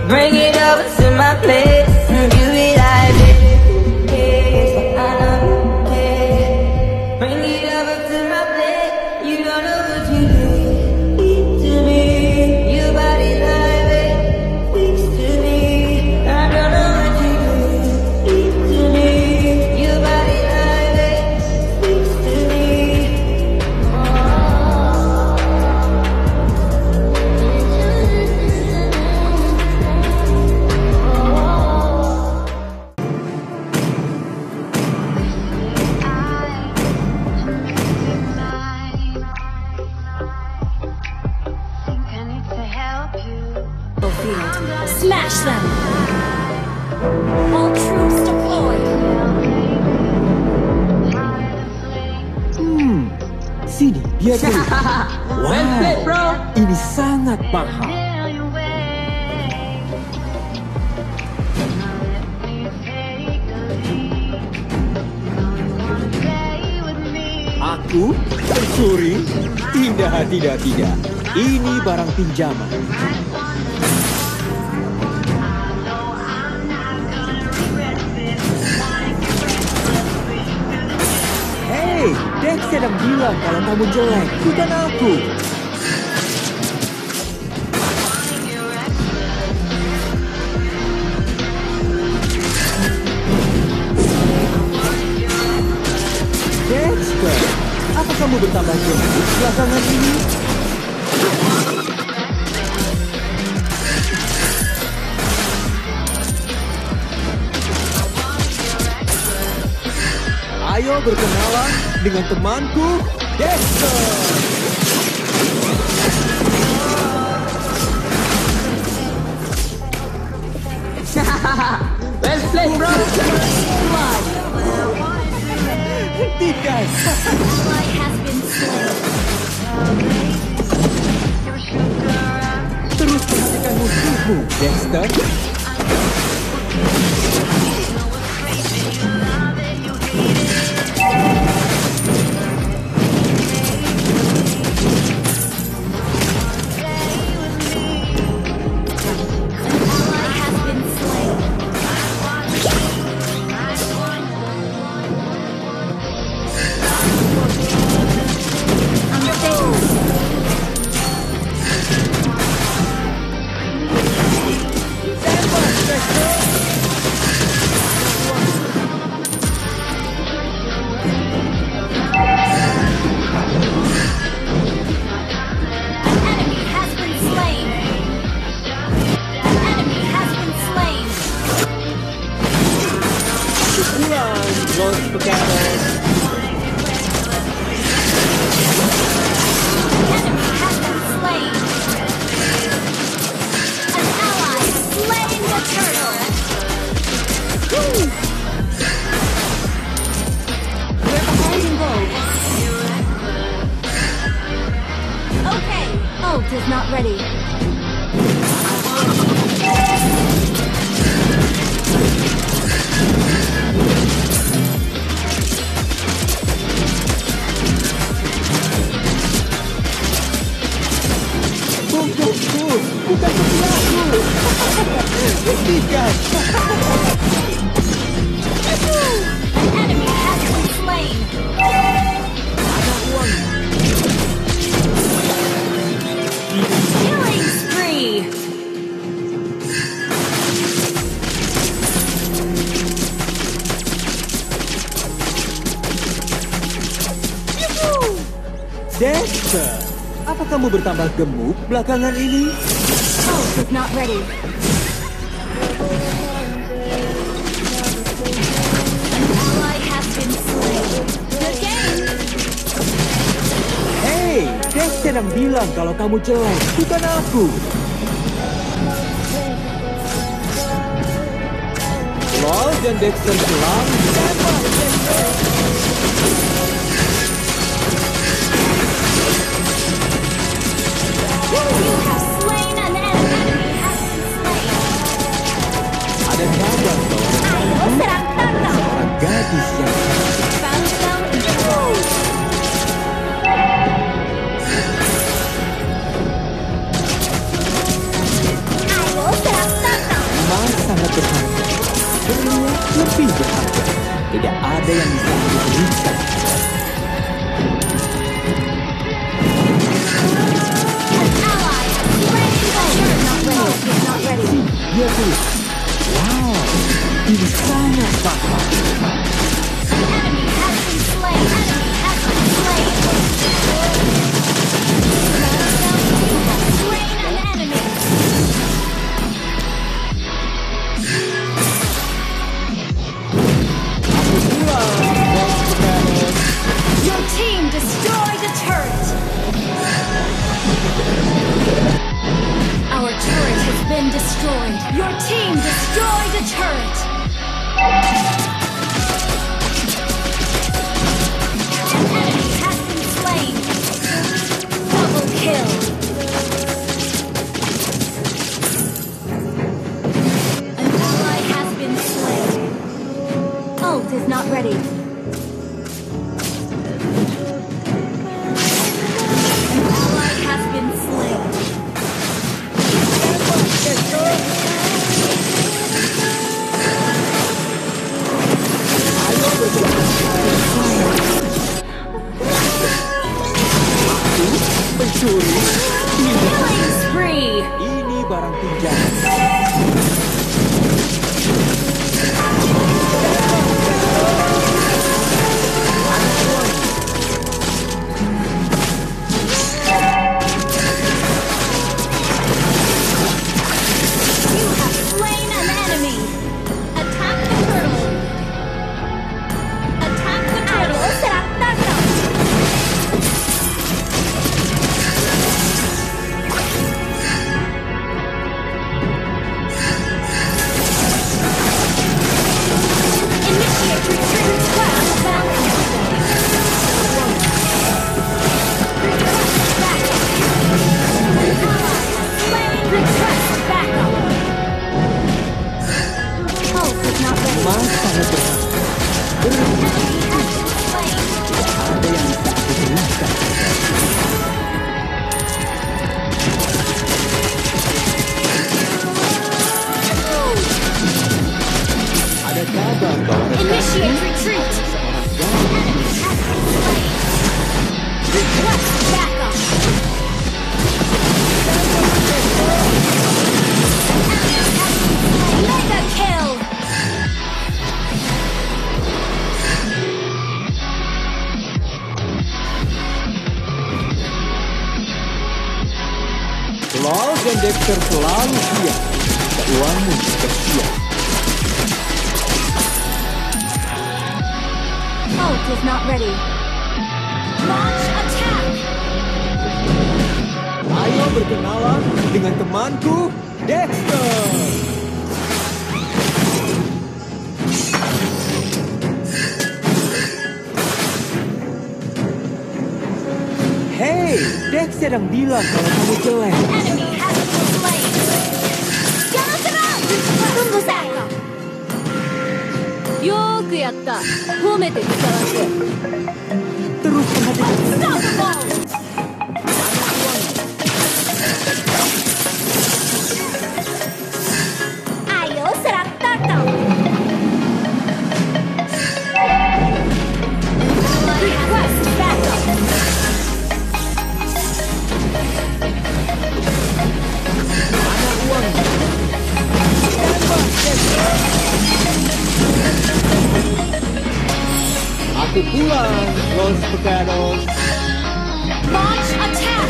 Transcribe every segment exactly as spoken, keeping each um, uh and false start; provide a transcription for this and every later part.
Bring it over to my place. You be like it. I don't care. Bring it over to my place. You don't know what you do to me. Your body like it. Speaks to me. I don't know what you do to me. Your body like it. Speaks to me. Smash them! All troops deployed! Hmm, sini biar dulu. Well played, bro. Ini sangat mahal. Aku pencuri? Tidak, tidak, tidak. Ini barang pinjaman. Hei, Dex sedang bilang kalau kamu jelek, bukan aku. Dexter, apa kamu bertambah gemuk belakangan ini? Ayo berkenalan dengan temanku, Dexter. Well played, bro. Hentikan. Ally has been slain. Terus perhatikan musuhmu, Dexter. Los pecados. Enemy has been slain. An ally has slain the turtle. Woo! We're behind in gold. Okay, ult is not ready. Bukan sesuatu. Hentikan. An enemy has been slain. Ada uang. Killing spree. Dexter, apa kamu bertambah gemuk belakangan ini? Ult is not ready. An ally has been slain. Good game. Hei, Dex sedang bilang kalau kamu jelek, bukan aku. Lol dan Dexter pulang. You have slain an enemy. Has been slain. Ada kabar Ayo serang turtle. seorang gadis yang Found them. Woo! Ayo serang turtle. yang bisa aku berikan. Dia tulis, wow, ini sangat bagus. Enemy has been slain. Enemy has been slain. You have slain an enemy. Aku bilang, Los Pecados. Your team destroyed a turret. Our turret has been destroyed. Your team destroyed a turret. An enemy has been slain. Double kill. An ally has been slain. Ult is not ready. An ally has been slain. Pencuri, ini, Killing spree. ini barang pinjaman. You have slain an enemy. Attack the turtle. Attack the turtle. Será target. Initiate retreat. Class balance. Request backup. Slain. Request backup. Ult is not ready. Mas sangat berharga. Enemy has been slain. Ada yang bisa aku berikan. Ada kabar bahwa Initiate retreat. Enemy has been slain. Request backup. Mega kill. Klaus dan Dexter selalu siap. Uangmu juga siap. Ult is not ready. Launch attack. Ayo berkenalan dengan temanku, Dexter. Hey, Dex sedang bilang kalau kamu jelek. Enemy has been slain. Jangan serang. Tunggu saya. よーくやった。褒めて使わせ。 Terus perhatikan. Unstoppable. Ayo serang turtle. Request backup. Mana uangnya? Aku pulang, Los Pecados. Launch attack.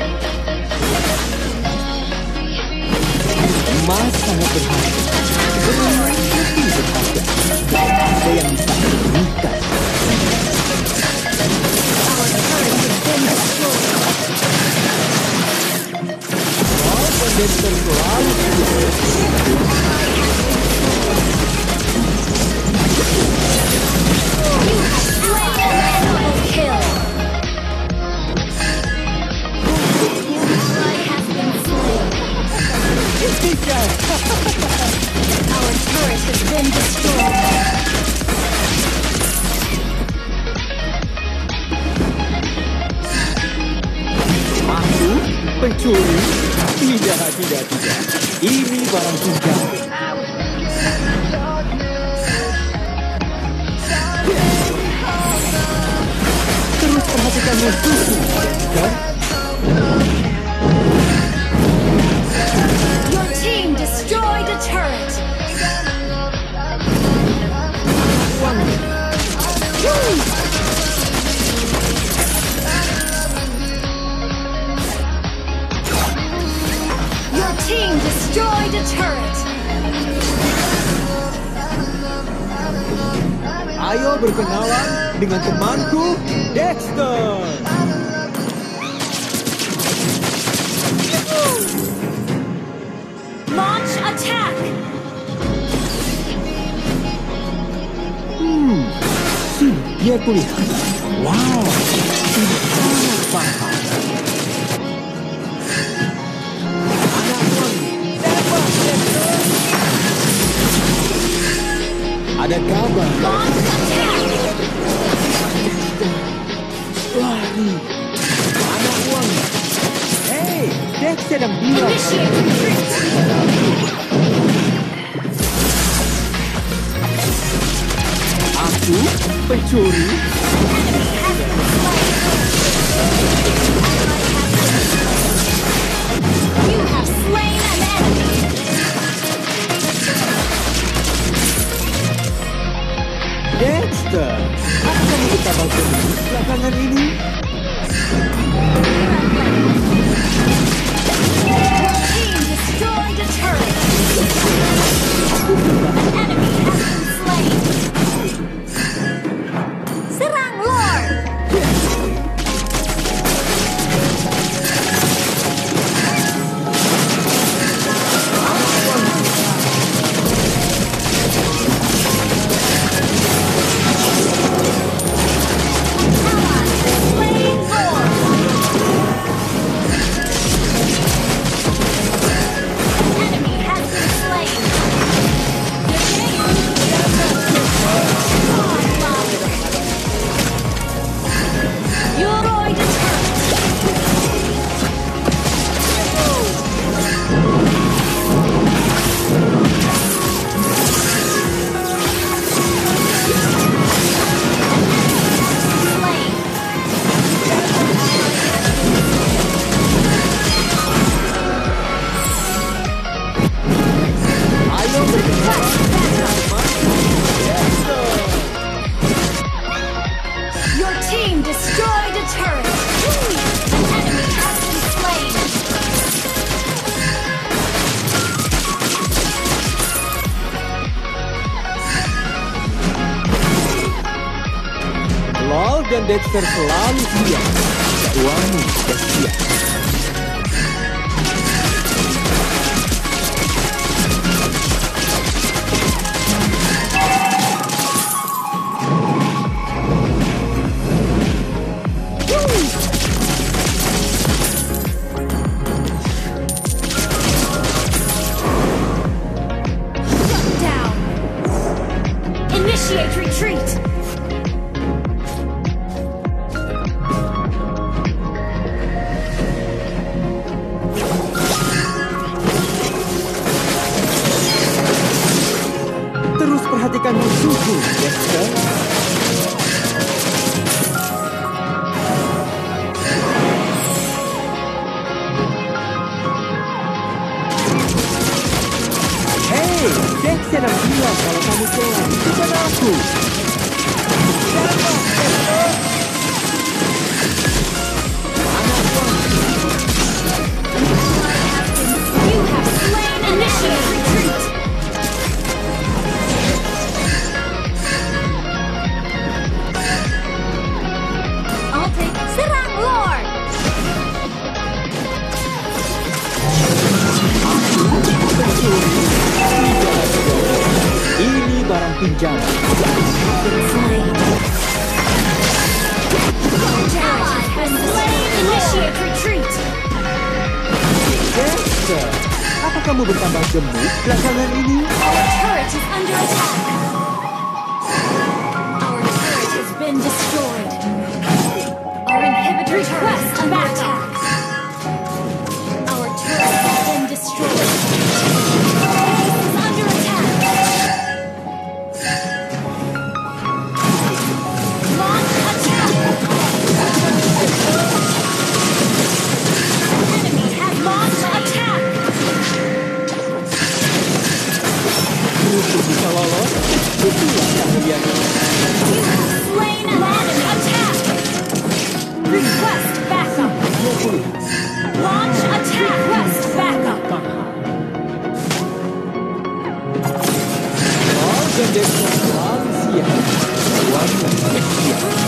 Mas sangat berharga. Benar lebih berharga. Ada yang bisa aku berikan. Our turret has been destroyed. Klaus dan Dexter selalu siap. Double kill. Ally has been slain. Hentikan. Our turret has been destroyed. Aku pencuri? Tidak, tidak, tidak. Ini barang pinjam. perhatikan musuhku, Dexter. Your team destroyed a turret. Your team destroyed a turret. Ayo berkenalan dengan temanku, Dexter. Launch attack. Hmm, sini biar kulihat. Wow, ini sangat paham. Anak wangi, tembak, Dexter. Ada kabar. Launch attack. Lari. Anak wangi. Hei, Dex sedang bilang. Initiate retreat. Aku pencuri. You have slain an enemy. Dexter, apa kamu betapa gemuk belakangan ini? Your team destroyed a turret. An enemy has been slain. Serang Lord. Slain Lord. Enemy has been slain. Yoroi the turret. Slain. Ayo berkenalan. Your team destroyed a turret. An enemy has been slain. Lol dan Dexter selalu siap. Tuanmu sudah siap. Shut down. Initiate retreat. Terus perhatikan musuhku, Dexter. Hei, Dex sedang bilang kalau kamu kelar, bukan aku. Tembak, Dexter. Anak wangi. You have slain. Initiate retreat. I'll take Serang Lord. Ini barang pinjaman. Slain. Ally has slain. Initiate retreat. Dexter, apa kamu bertambah gemuk belakangan ini? Our turret is under attack. Our turret has been destroyed. Our inhibitor request under attack. Our turret has been destroyed. Our base is under attack. Launch attack. musuh bisa lolos, itulah keahliannya. Slain an enemy. Attack! Request backup. Launch attack. Request backup. Oh, gendeknya selalu siap. Tuan yang siap.